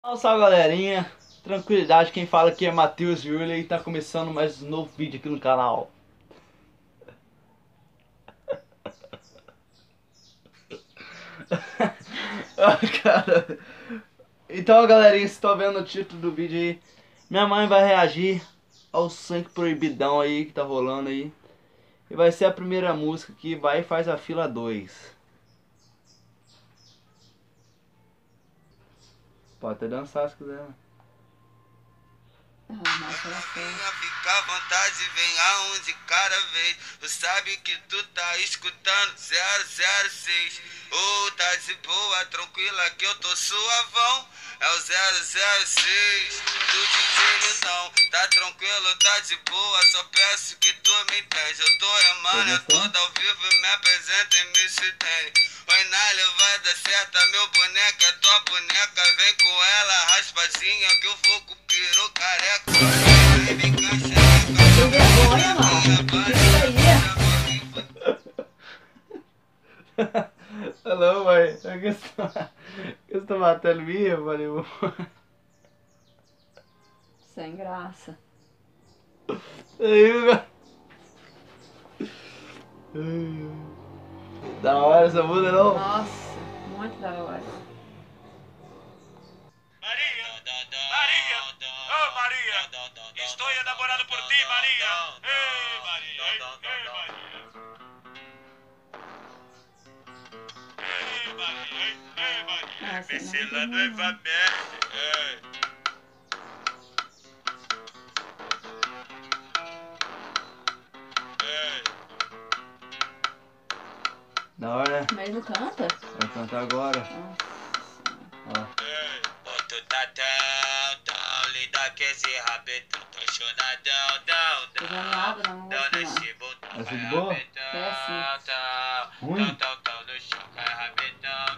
Salve, salve, galerinha, tranquilidade, quem fala aqui é Matheus Yurley e tá começando mais um novo vídeo aqui no canal. Ah, cara. Então, galerinha, vocês estão vendo o título do vídeo aí, minha mãe vai reagir ao Sangue Proibidão aí que tá rolando aí. E vai ser a primeira música que vai e faz a fila 2. Pode até dançar se quiser, né? Fica à vontade, vem aonde cada vez. Tu sabe que tu tá escutando 006. Ou tá de boa, tranquila que eu tô suavão. É o 006 do DJ Lindão. Tá tranquilo, tá de boa, só peço que tu me entende. Eu tô remando, é tudo ao vivo, me apresenta e me se tem. Oi na levada certa, meu boneca é tua boneca. Vem com ela raspadinha que eu vou com o piru careca. Que vergonha, mano. Que isso aí? Não, mãe. É que você tá matando minha, valeu. Sem graça. Aí, da hora essa música, não? Nossa, muito da hora. Maria, Maria, oh Maria, estou enamorado por ti, Maria. Ei, Maria, ei, Maria. Ei, Maria, ei, Maria. Nossa, Priscila não. novamente. Ei. Ei. Da hora, né? Mas não canta? Vai cantar agora. Ó. Tu tá tão linda que esse rabetão, tô apaixonadão, Tô vendo nada, não gosto não. Essa de boa? Ruim? no chão, cai rabetão,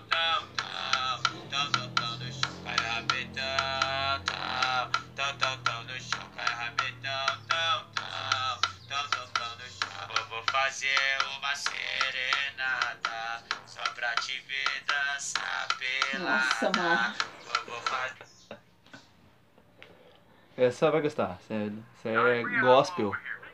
no chão, cai rabetão, no chão, cai rabetão, no chão. Vou fazer uma serenata só pra te ver dançar pelada. Nossa, mano. Vou fazer. Essa vai gostar. Essa é gospel.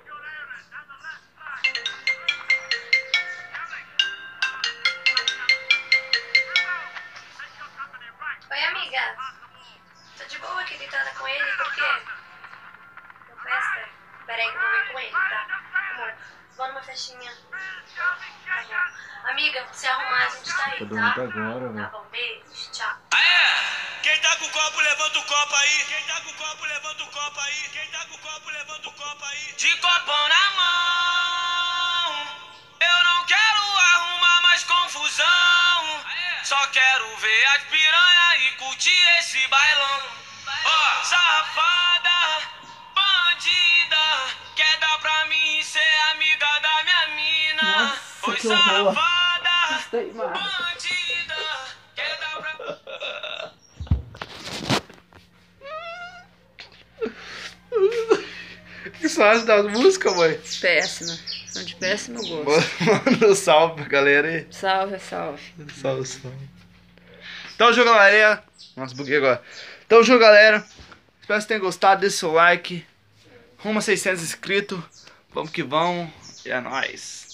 Oi, amiga. Tô de boa aqui deitada com ele, por quê? Na festa? Peraí que eu vou ver com ele, tá? Amor, vou numa festinha. Tá bom. Amiga, se arrumar, a gente tá aí, Tô tá? dormindo agora, Tá velho. bom, beijo, tchau. Quem tá com o copo, levanta o copo aí. Quem tá com o copo, levanta o copo aí. Quem tá com o copo, levanta o copo aí. De copão na mão, eu não quero arrumar mais confusão. Só quero ver as piranha e curtir esse bailão. Ó, safada, bandida, quer dar pra mim ser amiga da minha mina. Nossa, Oi, que horror. safada, Gostei, mano. bandida, quer dar pra... O que você acha das músicas, mãe? Péssima. São de péssimo gosto. Manda um salve pra galera aí. Salve, salve. Salve, salve. Então, jogo, galera. Nossa, buguei agora. Então, jogo, galera. Espero que vocês tenham gostado. Deixe seu like. Rumo a 600 inscritos. Vamos que vamos. E é nóis.